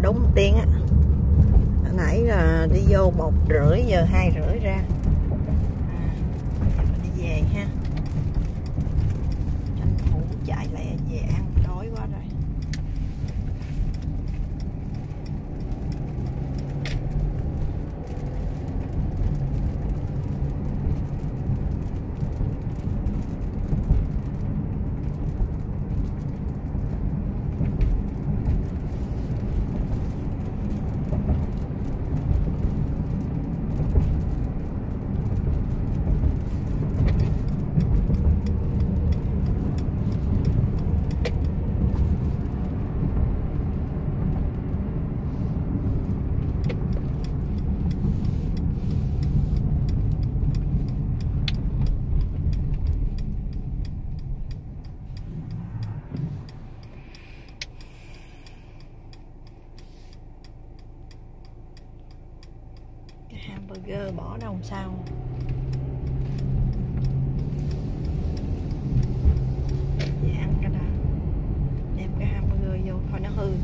đúng tiếng á. Hồi nãy là đi vô 1:30 giờ 2:30 ra. Đi về ha. Tranh thủ chạy lẹ về ăn, đói quá rồi. Hamburger bỏ đâu sao? Vậy ăn cái đã, đem cái hamburger vô thôi nó hư.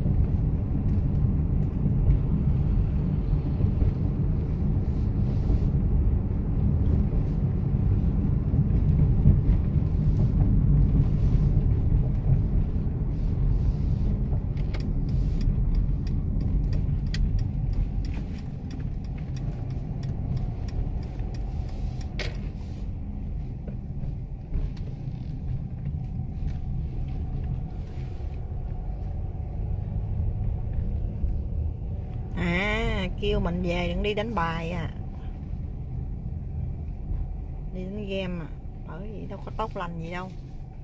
Kêu mình về đừng đi đánh bài à, đi đánh game à, bởi vì đâu có tốt lành gì đâu.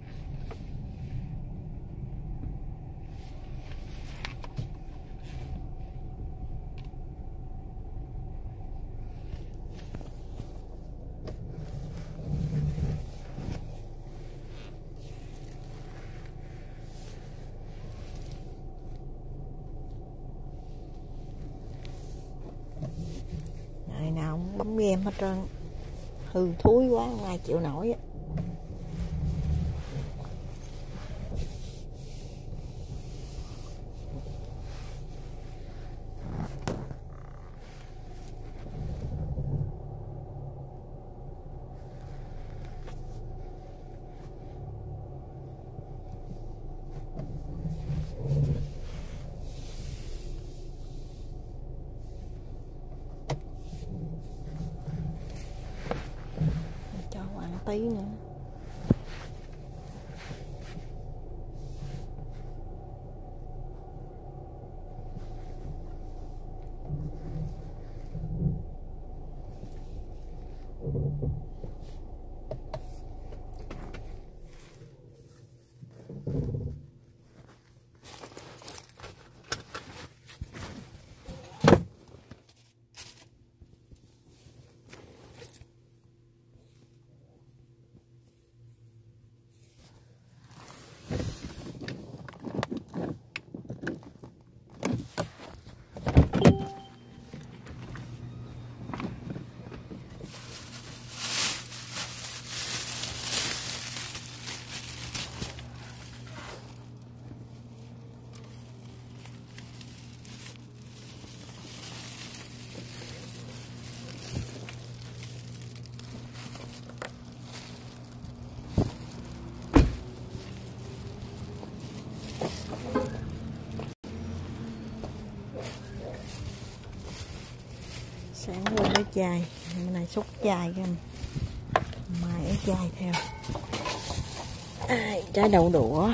Ngày nào cũng bấm game hết trơn, hư thúi quá, không ai chịu nổi á. Tí nữa. Sáng quên lấy chai, hôm nay xúc chai cái mai lấy chai theo. Trái đậu đũa.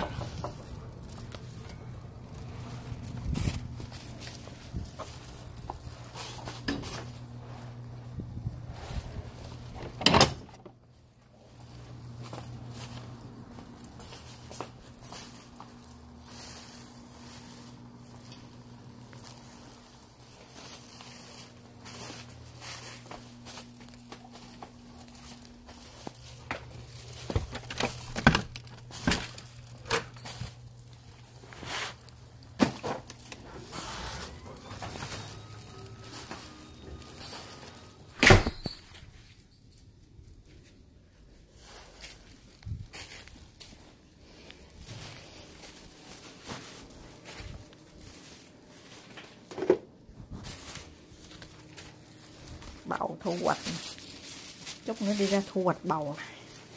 đậu thu hoạch. Chút nữa đi ra thu hoạch bầu này.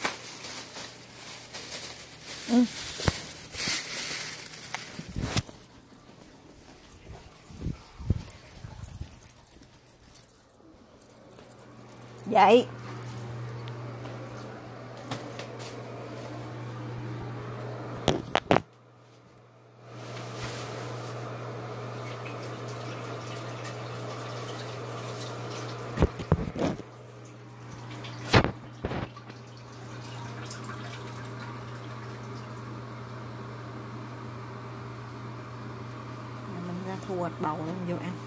Dậy. Mình ra thu hoạch bầu luôn vô ăn.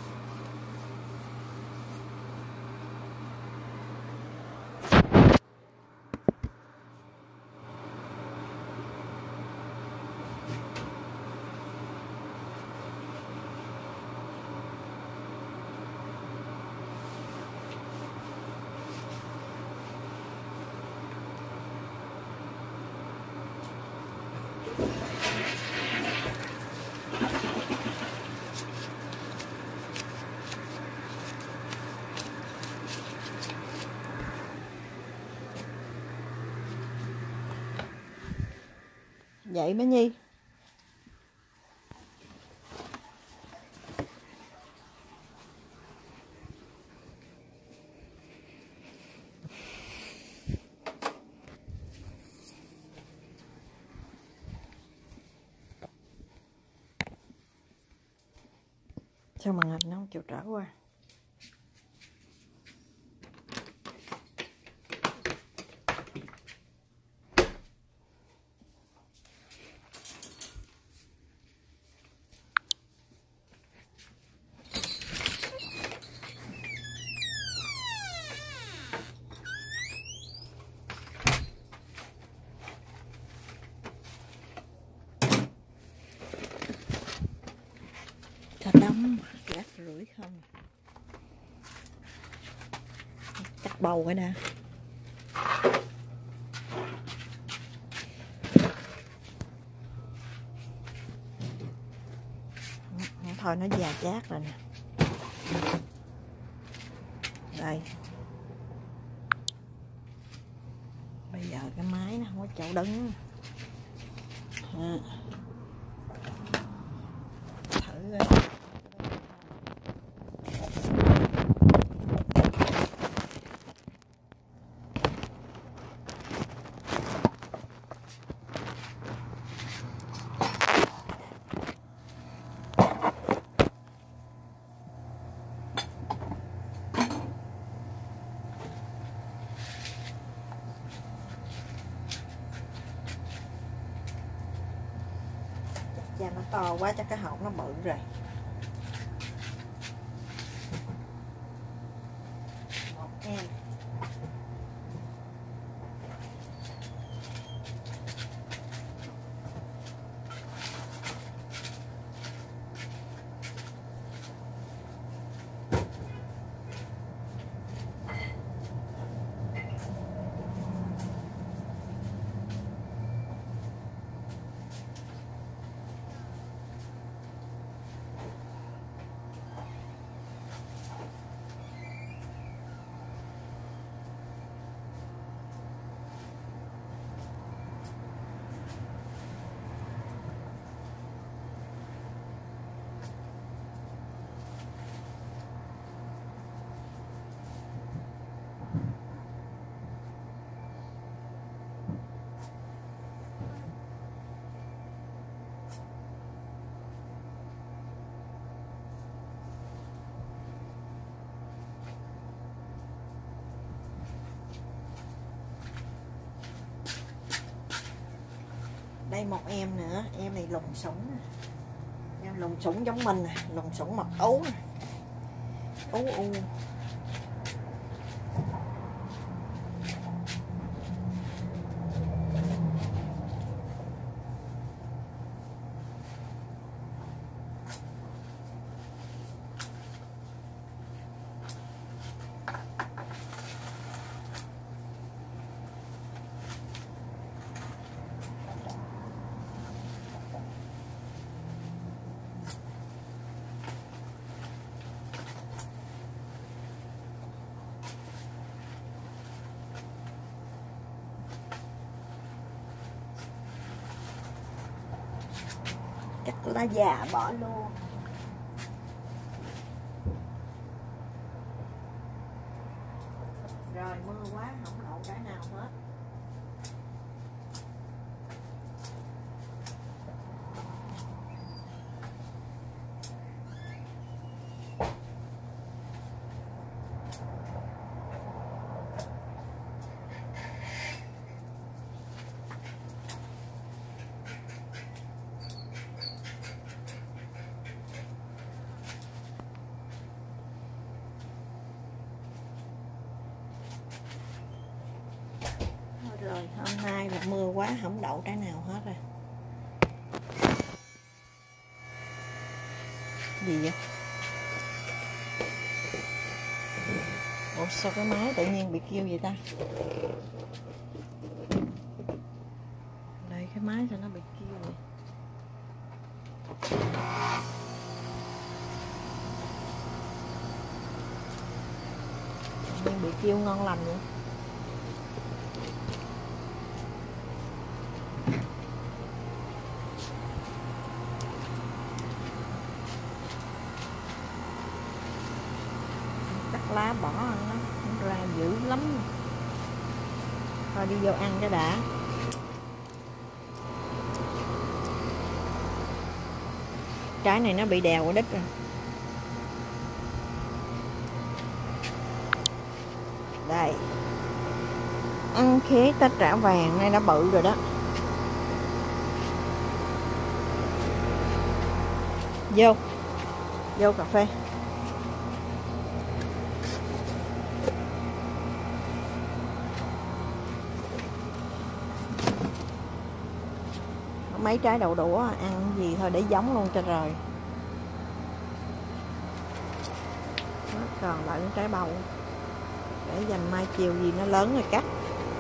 Vậy bé Nhi. Sao màn hình nó không chịu trở qua. Thà đâm rác rưởi không. Cắt bầu cái đã. Thôi nó già chát rồi nè. Đây. Bây giờ cái máy nó không có chỗ đứng. Thử coi. Cha nó to quá chắc cái hộp nó bự rồi. Một em. Đây một em nữa, em này lùng sủng. Em lùng sủng giống mình nè, lùng sủng mập ấu nè. Ú u. Cắt lá già bỏ luôn. Rồi mưa quá không đậu cái nào hết. Rồi hôm nay là mưa quá không đậu trái nào hết rồi. Gì vậy? Ủa sao cái máy tự nhiên bị kêu vậy ta? Đây cái máy sao nó bị kêu vậy? Tự nhiên bị kêu ngon lành vậy. Lá bỏ ăn nó ra dữ lắm. Thôi đi vô ăn cái đã. Trái này nó bị đèo ở đít rồi. Đây. Ăn khế tết trả vàng này đã bự rồi đó. Vô. Vô cà phê. Mấy trái đậu đũa ăn gì thôi để giống luôn cho rồi. Nó còn lại trái bầu để dành mai chiều gì nó lớn rồi cắt.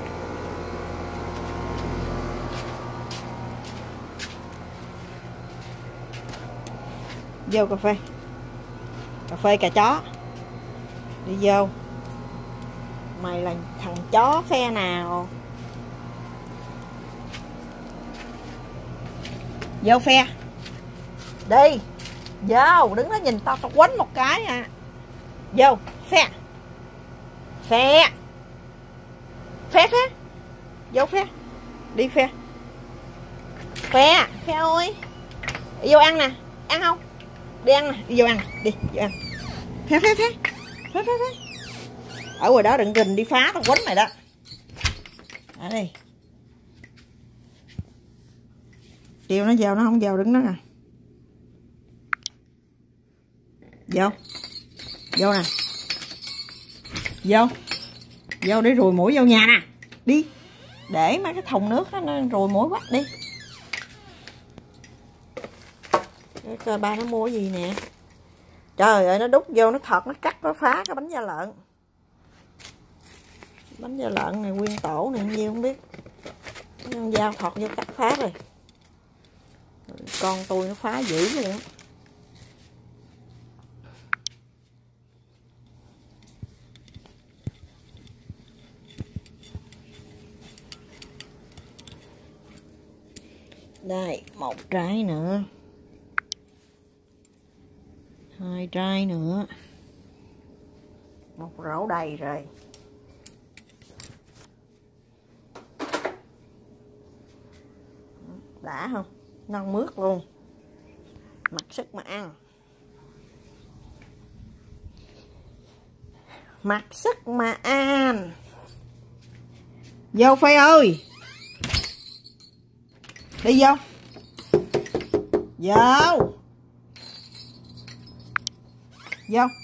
Vô cà phê. Cà phê cà chó. Đi vô. Mày là thằng chó phe nào? Vô phe. Đi. Vô. Đứng đó nhìn tao quánh một cái à. Vô. Phe. Phe. Phe phe. Vô phe. Đi phe. Phe. Phe ơi. Đi vô ăn nè. Ăn không? Đi ăn nè. Đi vô ăn. Đi. Vô ăn. Phe phe phe. Phe phe phe. Ở ngoài đó đừng rình đi phá tao quánh mày đó. Ở đây. Kêu nó vào nó không vào đứng đó nè. Vô. Vô nè. Vô. Vô để rùi mũi vô nhà nè. Đi. Để mấy cái thùng nước đó nó rùi mũi quá đi. Để coi ba nó mua gì nè. Trời ơi nó đút vô nó thật nó cắt nó phá cái bánh da lợn. Bánh da lợn này nguyên tổ này nhiêu không biết. Con dao thọt vô cắt phá rồi. Con tôi nó phá dữ luôn. Đây, một trái nữa. Hai trái nữa. Một rổ đầy rồi. Đã không? Non mướt luôn. Mặc sức mà ăn. Mặc sức mà ăn. Vô Phay ơi. Đi vô. Vô. Vô.